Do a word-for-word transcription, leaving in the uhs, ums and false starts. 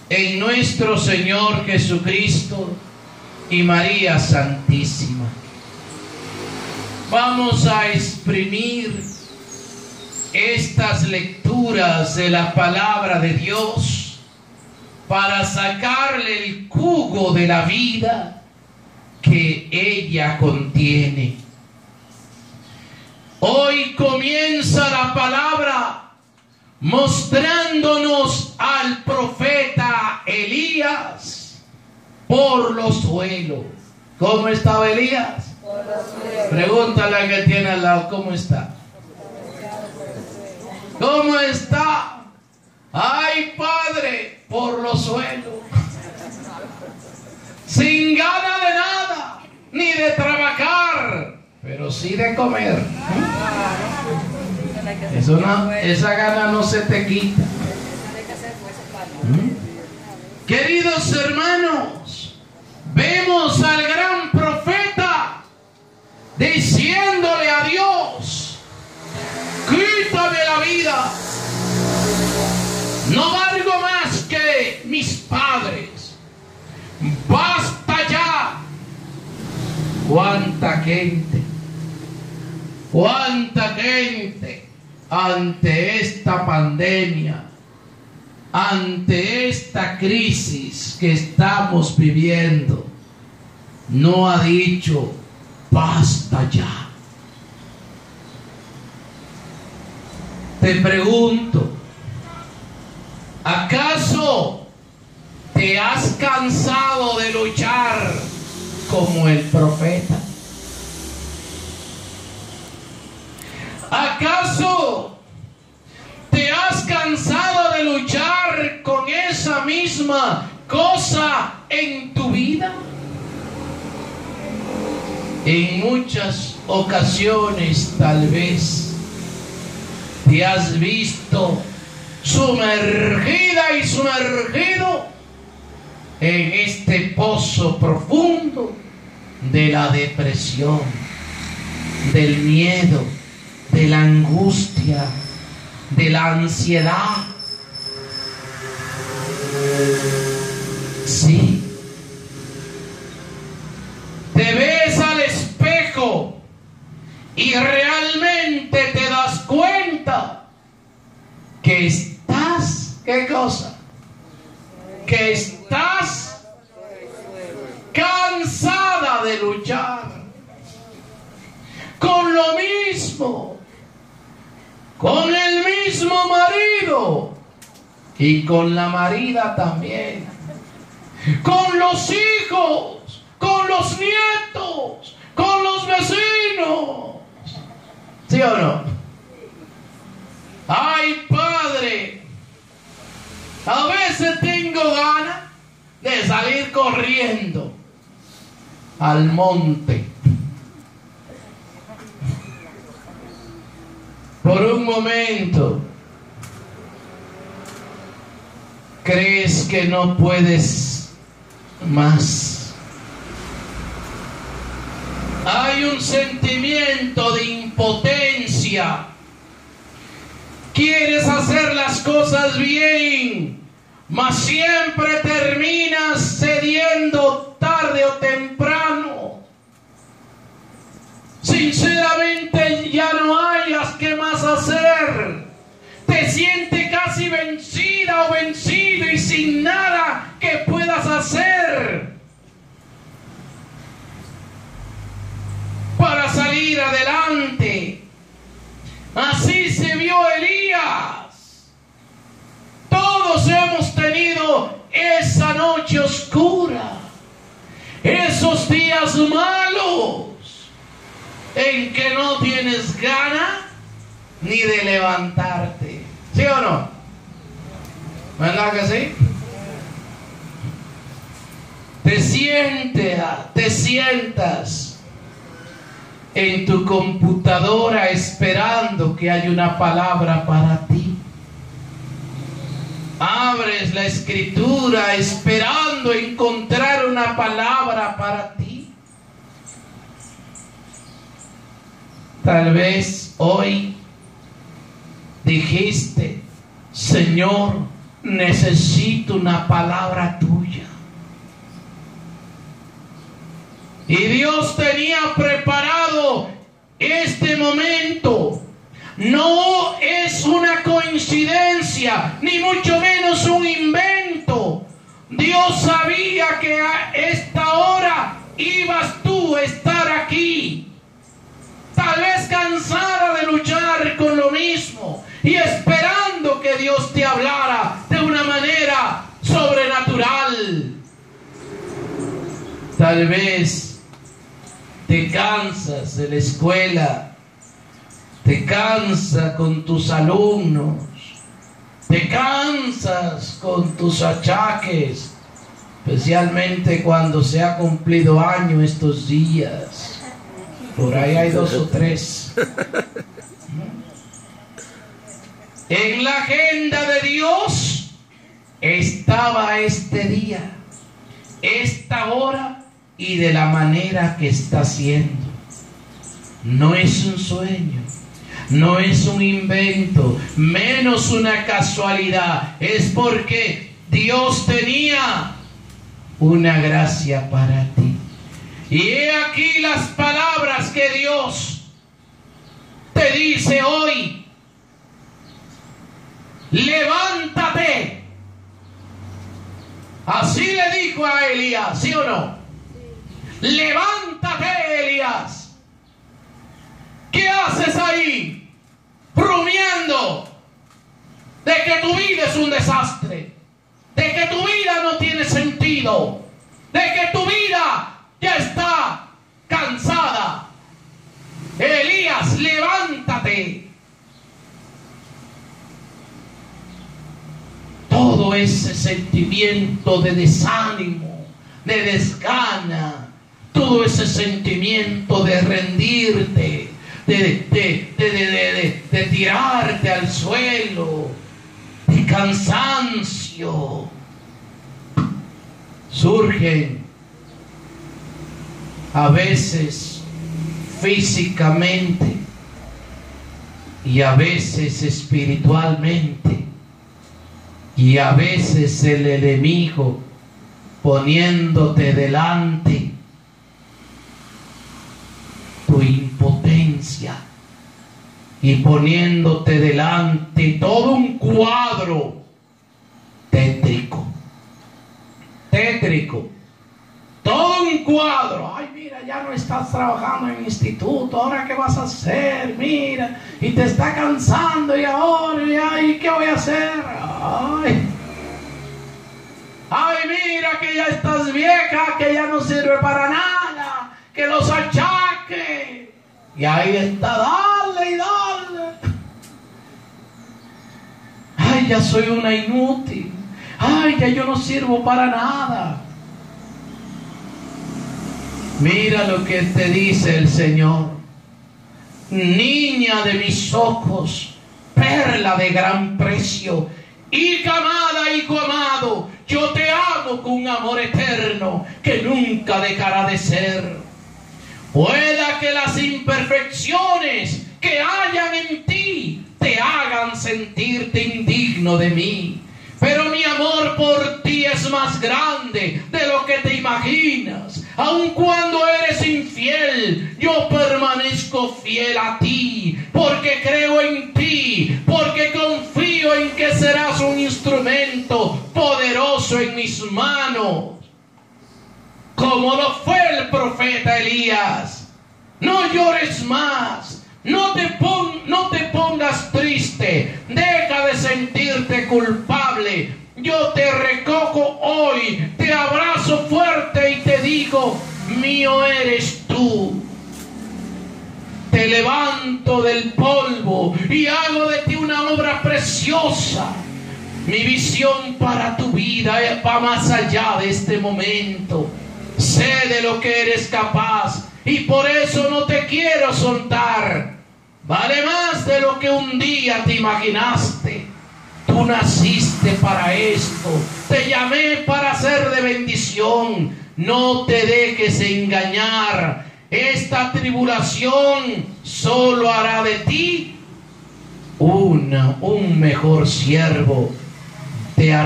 en nuestro Señor Jesucristo y María Santísima. Vamos a exprimir estas lecturas de la palabra de Dios para sacarle el jugo de la vida que ella contiene. Hoy comienza la palabra mostrándonos al profeta Elías por los suelos. ¿Cómo estaba Elías? Por los suelos. Pregúntale al que tiene al lado, ¿cómo está? ¿Cómo está? Ay, Padre, por los suelos. Sin gana de nada, ni de trabajar, pero sí de comer. Eso no, esa gana no se te quita. ¿Mm? Queridos hermanos, vemos al gran profeta diciéndole a Dios: quítame la vida, no valgo más que mis padres, basta ya. Cuánta gente, cuánta gente ante esta pandemia, ante esta crisis que estamos viviendo, no ha dicho basta ya. Te pregunto, ¿acaso te has cansado de luchar como el profeta? ¿Acaso te has cansado de luchar con esa misma cosa en tu vida? En muchas ocasiones tal vez te has visto sumergida y sumergido en este pozo profundo de la depresión, del miedo, de la angustia, de la ansiedad. Sí. Te ves al espejo y realmente te das cuenta que estás, ¿qué cosa? Que estás cansada de luchar con lo mismo, con el mismo marido y con la marida también, con los hijos, con los nietos, con los vecinos. ¿Sí o no? Ay, Padre, a veces tengo ganas de salir corriendo al monte. Por un momento, crees que no puedes más. Hay un sentimiento de impotencia. Quieres hacer las cosas bien, mas siempre terminas cediendo tarde o temprano. Sinceramente ya no hayas qué más hacer. Te sientes casi vencida o vencido y sin nada que puedas hacer para salir adelante. Así se vio Elías. Todos hemos tenido esa noche oscura, esos días malos en que no tienes ganas ni de levantarte. ¿Sí o no? ¿Verdad que sí? Te sientes, te sientas en tu computadora esperando que haya una palabra para ti. Abres la escritura esperando encontrar una palabra para ti. Tal vez hoy dijiste: Señor, necesito una palabra tuya. Y Dios tenía preparado este momento. No es una coincidencia, ni mucho menos un invento. Dios sabía que a esta hora ibas tú a estar aquí, tal vez cansada de luchar con lo mismo y esperando que Dios te hablara de una manera sobrenatural. Tal vez te cansas de la escuela, te cansas con tus alumnos, te cansas con tus achaques, especialmente cuando se ha cumplido año estos días. Por ahí hay dos o tres. En la agenda de Dios estaba este día, esta hora y de la manera que está siendo. No es un sueño, no es un invento, menos una casualidad. Es porque Dios tenía una gracia para ti. Y he aquí las palabras que Dios te dice hoy. Levántate. Así le dijo a Elías, ¿sí o no? Levántate, Elías. ¿Qué haces ahí? Rumiando de que tu vida es un desastre, de que tu vida no tiene sentido, de que tu vida ya está cansada. Elías, levántate. Todo ese sentimiento de desánimo, de desgana, todo ese sentimiento de rendirte, de, de, de, de, de, de, de tirarte al suelo, de cansancio, surgen a veces físicamente y a veces espiritualmente, y a veces el enemigo poniéndote delante tu impotencia y poniéndote delante todo un cuadro tétrico, tétrico, todo un cuadro. Ay, mira, ya no estás trabajando en el instituto, ahora qué vas a hacer, mira, y te está cansando, y ahora, y ay, ¿qué voy a hacer? Ay, ay, mira que ya estás vieja, que ya no sirve para nada, que los achaques, y ahí está, dale y dale. Ay, ya soy una inútil, ay, ya yo no sirvo para nada. Mira lo que te dice el Señor. Niña de mis ojos, perla de gran precio, hija amada, hijo amado, yo te amo con un amor eterno que nunca dejará de ser. Pueda que las imperfecciones que hayan en ti te hagan sentirte indigno de mí, pero mi amor por ti es más grande de lo que te imaginas. Aun cuando eres infiel, yo permanezco fiel a ti, porque creo en ti, porque confío en que serás un instrumento poderoso en mis manos, como lo fue el profeta Elías. No llores más, no te, pon, no te pongas triste, deja de sentirte culpable. Yo te recojo hoy, te abrazo fuerte y te digo, mío eres tú. Te levanto del polvo y hago de ti una obra preciosa. Mi visión para tu vida va más allá de este momento. Sé de lo que eres capaz y por eso no te quiero soltar. Vale más de lo que un día te imaginaste. Tú naciste para esto, te llamé para ser de bendición. No te dejes engañar. Esta tribulación solo hará de ti una, un mejor siervo. te hará